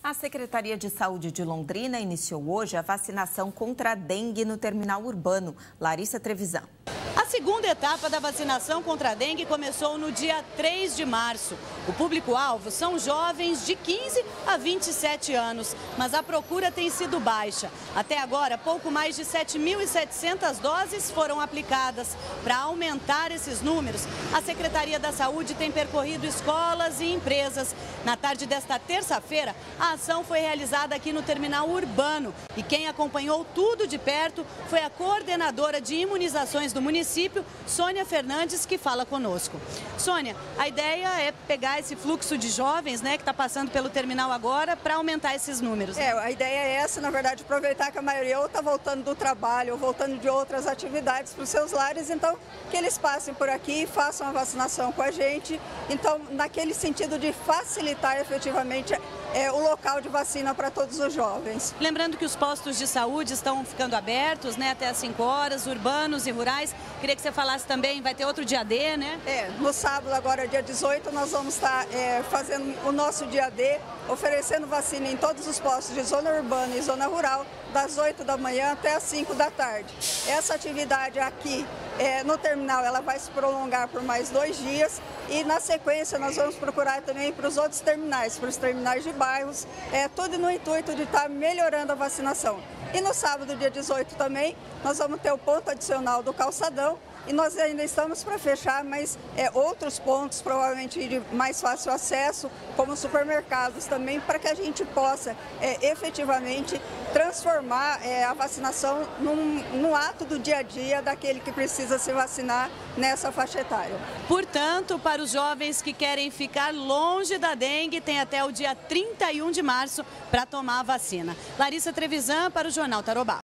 A Secretaria de Saúde de Londrina iniciou hoje a vacinação contra a dengue no terminal urbano. Larissa Trevisan. A segunda etapa da vacinação contra a dengue começou no dia 3 de março. O público-alvo são jovens de 15 a 27 anos, mas a procura tem sido baixa. Até agora, pouco mais de 7.700 doses foram aplicadas. Para aumentar esses números, a Secretaria da Saúde tem percorrido escolas e empresas. Na tarde desta terça-feira, a ação foi realizada aqui no terminal urbano e quem acompanhou tudo de perto foi a coordenadora de imunizações do município, Sônia Fernandes, que fala conosco. Sônia, a ideia é pegar esse fluxo de jovens, que está passando pelo terminal agora, para aumentar esses números. A ideia é essa, na verdade, aproveitar que a maioria ou está voltando do trabalho ou voltando de outras atividades para os seus lares, então que eles passem por aqui e façam a vacinação com a gente. Então, naquele sentido de facilitar efetivamente o local de vacina para todos os jovens. Lembrando que os postos de saúde estão ficando abertos, até às 5 horas, urbanos e rurais. Queria que você falasse também, vai ter outro dia D, né? No sábado, agora dia 18, nós vamos estar fazendo o nosso dia D, oferecendo vacina em todos os postos de zona urbana e zona rural, das 8 da manhã até as 5 da tarde. Essa atividade aqui no terminal, ela vai se prolongar por mais 2 dias e na sequência nós vamos procurar também para os outros terminais, para os terminais de bairros, tudo no intuito de estar melhorando a vacinação. E no sábado, dia 18 também, nós vamos ter o ponto adicional do calçadão e nós ainda estamos para fechar, mas outros pontos, provavelmente de mais fácil acesso, como supermercados também, para que a gente possa efetivamente transformar a vacinação num ato do dia a dia daquele que precisa se vacinar nessa faixa etária. Portanto, para os jovens que querem ficar longe da dengue, tem até o dia 31 de março para tomar a vacina. Larissa Trevisan para o Jornal Tarobá.